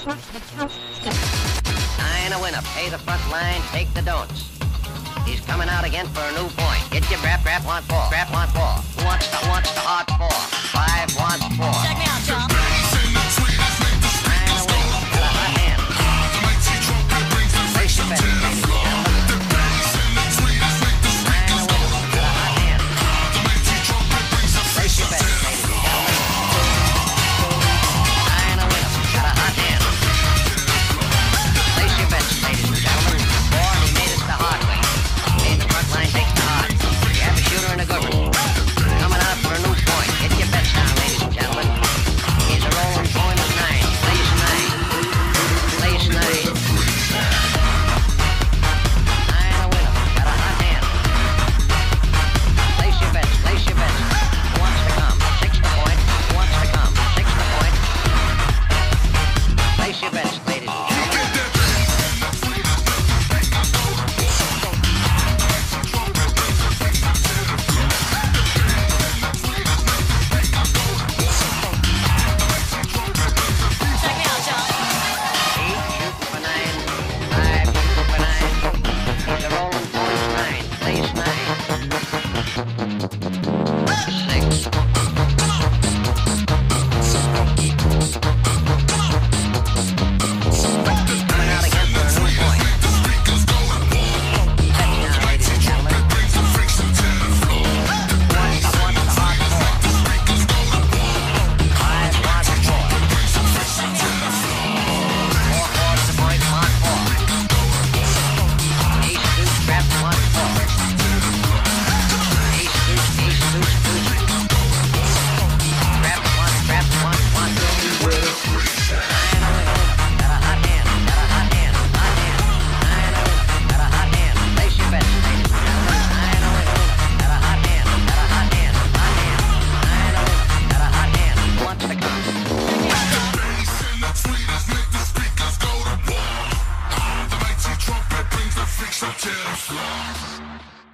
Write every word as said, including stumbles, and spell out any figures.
Nine a winner. Pay the front line, take the don'ts. He's coming out again for a new point. Get your rap, rap, want four. Rap, want four. Who wants the, wants the hard four? Five wants four. Check me out, Tom. Nine a winner. Got a hot hand. Place your bets, ladies and gentlemen. Nine a winner. Got a hot hand. Place your bets, ladies and gentlemen. Nine a winner. Got a hot hand. Place your bets, ladies and gentlemen. Four, he made it the hard way. Made the front line, takes the hard. You have a shooter and a good one. Coming out for a new point. Get your bets down, ladies and gentlemen. He's a rolling point of nine. Place nine. Place nine. Nine a winner. Got a hot hand. Place your bets. Place your bets. Who wants to come? Six the point. Who wants to come? Six the point. Place your bets, ladies and gentlemen. Check me out, Tom. Eight shooting for nine. Five shooting for nine. He's a rolling point nine. Place nine. Six. Coming out again for a new point. Bet now, ladies and gentlemen. Wants the, wants the hard four. Five wants four. Four fours the point, want four. Ace deuce, trap, want four. Ace deuce, ace deuce, deuce. Trap, want, trap, want, want, two. Nine a winner. Got a hot hand, got a hot hand, hot hand. Nine a winner. Got a hot hand. Place your bets, ladies and gentlemen. Nine a winner. Got a hot hand, got a hot hand, hot hand. Nine a winner. Got a hot hand. Who wants to come? The mighty trumpet brings the freaks up to the floor.